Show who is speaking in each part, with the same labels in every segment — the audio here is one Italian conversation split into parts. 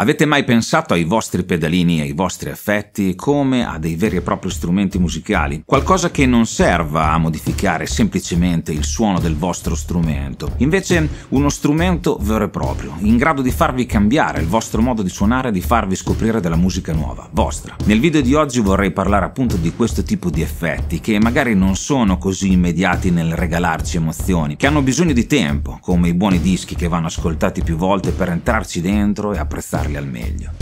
Speaker 1: Avete mai pensato ai vostri pedalini e ai vostri effetti come a dei veri e propri strumenti musicali? Qualcosa che non serva a modificare semplicemente il suono del vostro strumento, invece uno strumento vero e proprio, in grado di farvi cambiare il vostro modo di suonare e di farvi scoprire della musica nuova, vostra. Nel video di oggi vorrei parlare appunto di questo tipo di effetti che magari non sono così immediati nel regalarci emozioni, che hanno bisogno di tempo, come i buoni dischi che vanno ascoltati più volte per entrarci dentro e apprezzarli al meglio.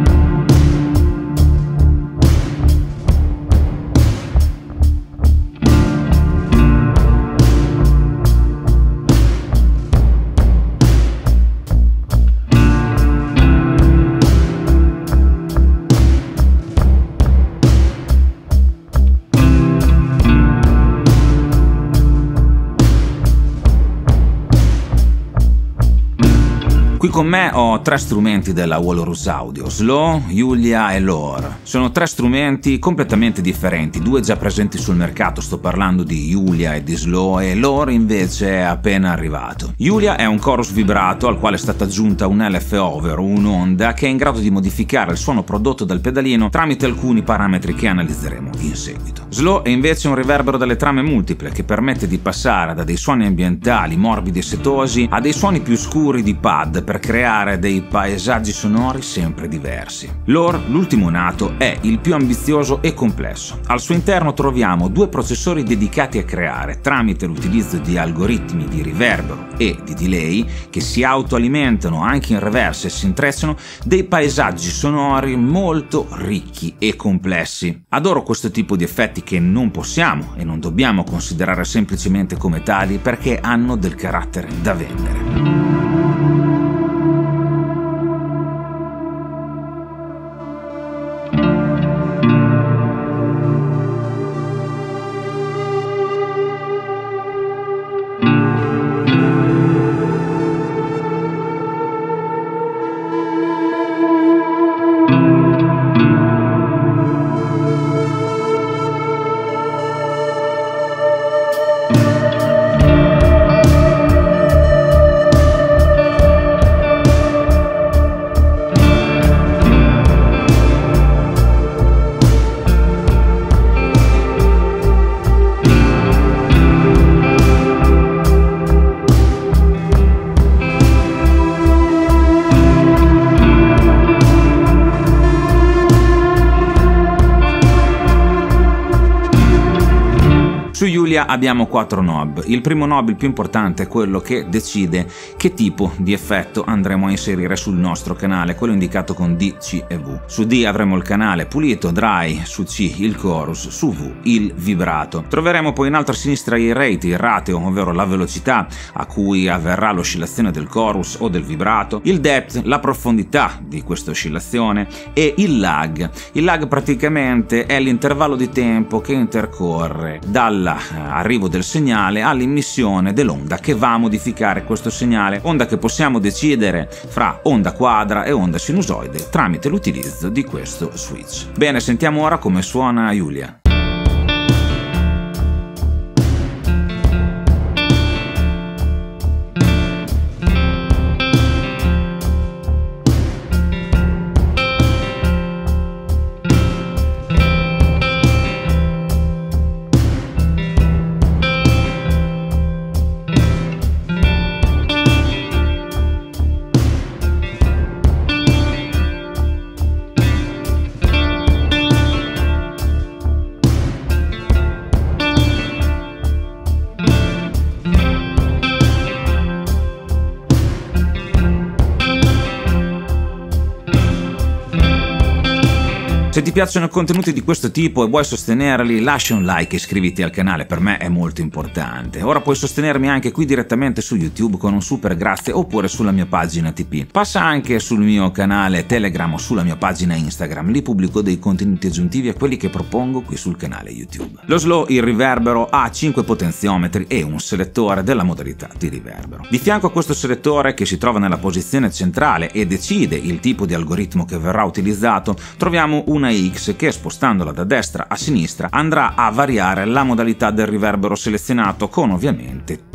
Speaker 1: Qui con me ho tre strumenti della Walrus Audio, Slow, Julia e Lore. Sono tre strumenti completamente differenti, due già presenti sul mercato, sto parlando di Julia e di Slow, e Lore invece è appena arrivato. Julia è un chorus vibrato al quale è stata aggiunta un LFO, ovvero un'onda, che è in grado di modificare il suono prodotto dal pedalino tramite alcuni parametri che analizzeremo in seguito. Slow è invece un riverbero dalle trame multiple che permette di passare da dei suoni ambientali morbidi e setosi a dei suoni più scuri di pad per creare dei paesaggi sonori sempre diversi. Lore, l'ultimo nato, è il più ambizioso e complesso. Al suo interno troviamo due processori dedicati a creare, tramite l'utilizzo di algoritmi di riverbero e di delay che si autoalimentano anche in reverse e si intrecciano, dei paesaggi sonori molto ricchi e complessi. Adoro questo tipo di effetti che non possiamo e non dobbiamo considerare semplicemente come tali perché hanno del carattere da vendere. Su Julia abbiamo 4 knob. Il primo knob, il più importante, è quello che decide che tipo di effetto andremo a inserire sul nostro canale, quello indicato con D, C e V. Su D avremo il canale pulito, dry, su C il chorus, su V il vibrato. Troveremo poi in alto a sinistra il rate, il ratio, ovvero la velocità a cui avverrà l'oscillazione del chorus o del vibrato, il depth, la profondità di questa oscillazione, e il lag. Il lag praticamente è l'intervallo di tempo che intercorre dall'arrivo del segnale all'immissione dell'onda che va a modificare questo segnale, onda che possiamo decidere fra onda quadra e onda sinusoide tramite l'utilizzo di questo switch. Bene, sentiamo ora come suona Julia. Se ti piacciono contenuti di questo tipo e vuoi sostenerli, lascia un like e iscriviti al canale, per me è molto importante. Ora puoi sostenermi anche qui direttamente su YouTube con un super grazie oppure sulla mia pagina TP. Passa anche sul mio canale Telegram o sulla mia pagina Instagram, lì pubblico dei contenuti aggiuntivi a quelli che propongo qui sul canale YouTube. Lo Slow, il riverbero, ha 5 potenziometri e un selettore della modalità di riverbero. Di fianco a questo selettore, che si trova nella posizione centrale e decide il tipo di algoritmo che verrà utilizzato, troviamo una X che, spostandola da destra a sinistra, andrà a variare la modalità del riverbero selezionato, con ovviamente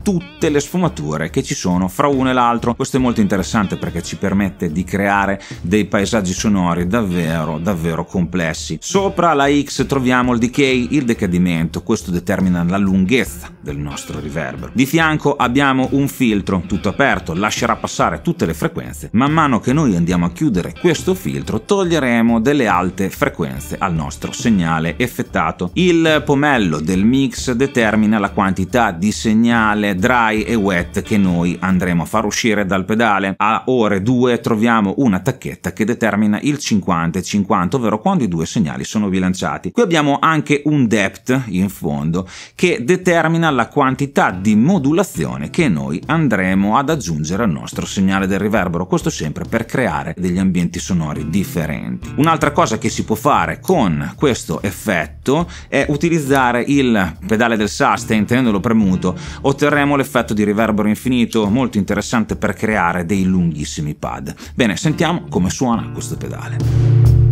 Speaker 1: tutte le sfumature che ci sono fra uno e l'altro. Questo è molto interessante perché ci permette di creare dei paesaggi sonori davvero complessi. Sopra la X troviamo il decay, il decadimento, questo determina la lunghezza del nostro riverbero. Di fianco abbiamo un filtro tutto aperto, lascerà passare tutte le frequenze. Man mano che noi andiamo a chiudere questo filtro toglieremo delle alte frequenze al nostro segnale effettato. Il pomello del mix determina la quantità di segnale dry e wet che noi andremo a far uscire dal pedale. A ore 2 troviamo una tacchetta che determina il 50-50, ovvero quando i due segnali sono bilanciati. Qui abbiamo anche un depth in fondo che determina la quantità di modulazione che noi andremo ad aggiungere al nostro segnale del riverbero, questo sempre per creare degli ambienti sonori differenti. Un'altra cosa che si può fare con questo effetto è utilizzare il pedale del sustain. Tenendolo premuto otterremo l'effetto di riverbero infinito, molto interessante per creare dei lunghissimi pad. Bene, sentiamo come suona questo pedale.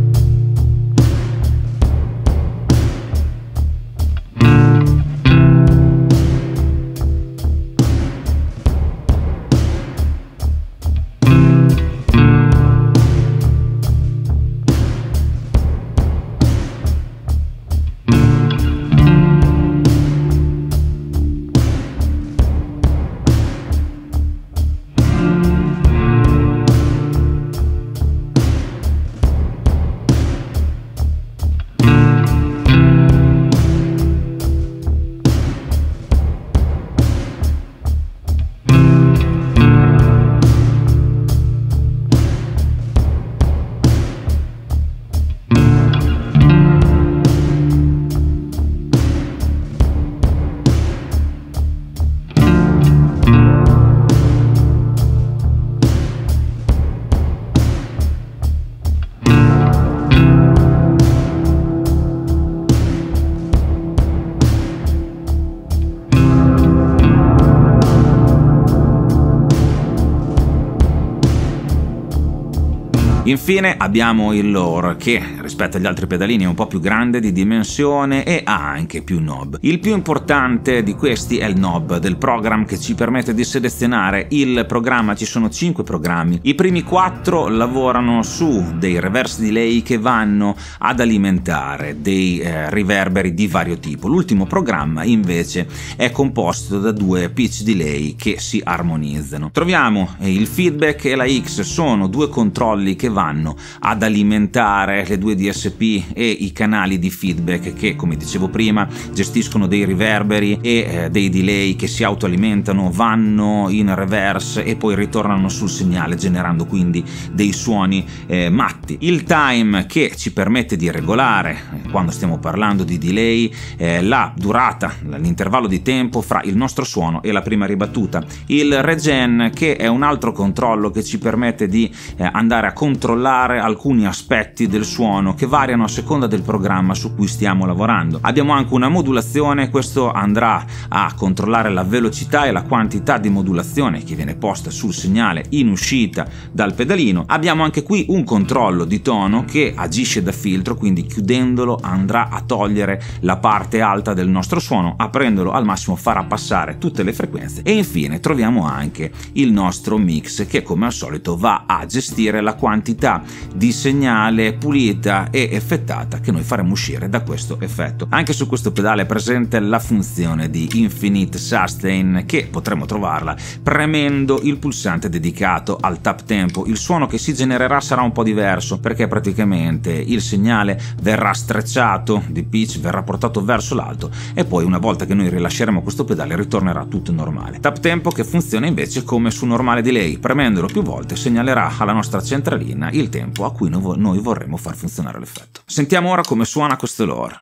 Speaker 1: Infine abbiamo il lower che rispetto agli altri pedalini è un po' più grande di dimensione e ha anche più knob. Il più importante di questi è il knob del program che ci permette di selezionare il programma. Ci sono 5 programmi, i primi 4 lavorano su dei reverse delay che vanno ad alimentare dei riverberi di vario tipo. L'ultimo programma invece è composto da 2 pitch delay che si armonizzano. Troviamo il feedback e la X, sono 2 controlli che vanno ad alimentare le 2 DSP e i canali di feedback che, come dicevo prima, gestiscono dei riverberi e dei delay che si autoalimentano, vanno in reverse e poi ritornano sul segnale, generando quindi dei suoni matti. Il time che ci permette di regolare, quando stiamo parlando di delay, la durata, l'intervallo di tempo fra il nostro suono e la prima ribattuta. Il regen che è un altro controllo che ci permette di andare a controllare alcuni aspetti del suono che variano a seconda del programma su cui stiamo lavorando. Abbiamo anche una modulazione, questo andrà a controllare la velocità e la quantità di modulazione che viene posta sul segnale in uscita dal pedalino. Abbiamo anche qui un controllo di tono che agisce da filtro, quindi chiudendolo andrà a togliere la parte alta del nostro suono, aprendolo al massimo farà passare tutte le frequenze. E infine troviamo anche il nostro mix che, come al solito, va a gestire la quantità di segnale pulita e effettata che noi faremo uscire da questo effetto. Anche su questo pedale è presente la funzione di Infinite Sustain, che potremo trovarla premendo il pulsante dedicato al tap tempo. Il suono che si genererà sarà un po' diverso perché praticamente il segnale verrà strecciato di pitch, verrà portato verso l'alto e poi una volta che noi rilasceremo questo pedale ritornerà tutto normale. Tap tempo che funziona invece come su normale delay, premendolo più volte segnalerà alla nostra centralina il tempo a cui noi vorremmo far funzionare l'effetto. Sentiamo ora come suona questo lower.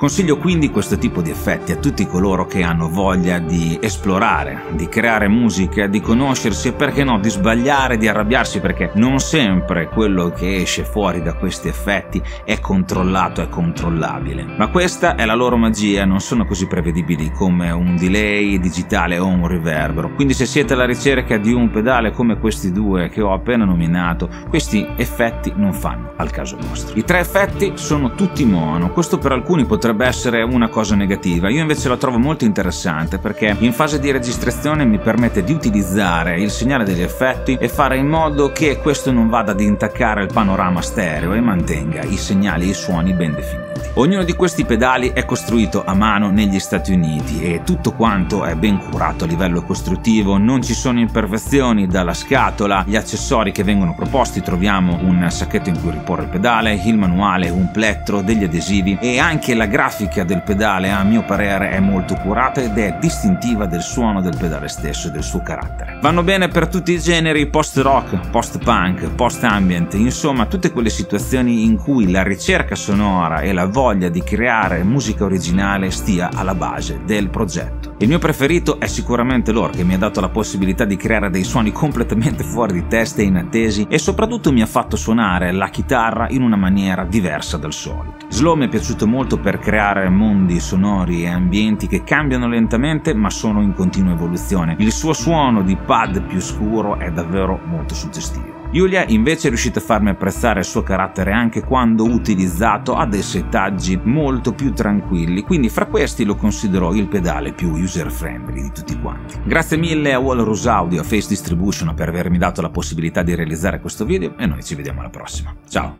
Speaker 1: Consiglio quindi questo tipo di effetti a tutti coloro che hanno voglia di esplorare, di creare musica, di conoscersi e perché no di sbagliare, di arrabbiarsi, perché non sempre quello che esce fuori da questi effetti è controllato e controllabile. Ma questa è la loro magia, non sono così prevedibili come un delay digitale o un riverbero. Quindi se siete alla ricerca di un pedale come questi due che ho appena nominato, questi effetti non fanno al caso vostro. I 3 effetti sono tutti mono, questo per alcuni potrebbe essere una cosa negativa, io invece la trovo molto interessante perché in fase di registrazione mi permette di utilizzare il segnale degli effetti e fare in modo che questo non vada ad intaccare il panorama stereo e mantenga i segnali e i suoni ben definiti. Ognuno di questi pedali è costruito a mano negli Stati Uniti e tutto quanto è ben curato a livello costruttivo, non ci sono imperfezioni dalla scatola, gli accessori che vengono proposti, troviamo un sacchetto in cui riporre il pedale, il manuale, un plettro, degli adesivi e anche la grafica del pedale a mio parere è molto curata ed è distintiva del suono del pedale stesso e del suo carattere. Vanno bene per tutti i generi, post-rock, post-punk, post-ambient, insomma tutte quelle situazioni in cui la ricerca sonora e la voglia di creare musica originale stia alla base del progetto. Il mio preferito è sicuramente Loor, che mi ha dato la possibilità di creare dei suoni completamente fuori di testa e inattesi e soprattutto mi ha fatto suonare la chitarra in una maniera diversa dal solito. Slow mi è piaciuto molto per creare mondi sonori e ambienti che cambiano lentamente ma sono in continua evoluzione. Il suo suono di pad più scuro è davvero molto suggestivo. Julia invece è riuscita a farmi apprezzare il suo carattere anche quando utilizzato a dei settaggi molto più tranquilli, quindi fra questi lo considero il pedale più user friendly di tutti quanti. Grazie mille a Walrus Audio, a Face Distribution per avermi dato la possibilità di realizzare questo video e noi ci vediamo alla prossima. Ciao!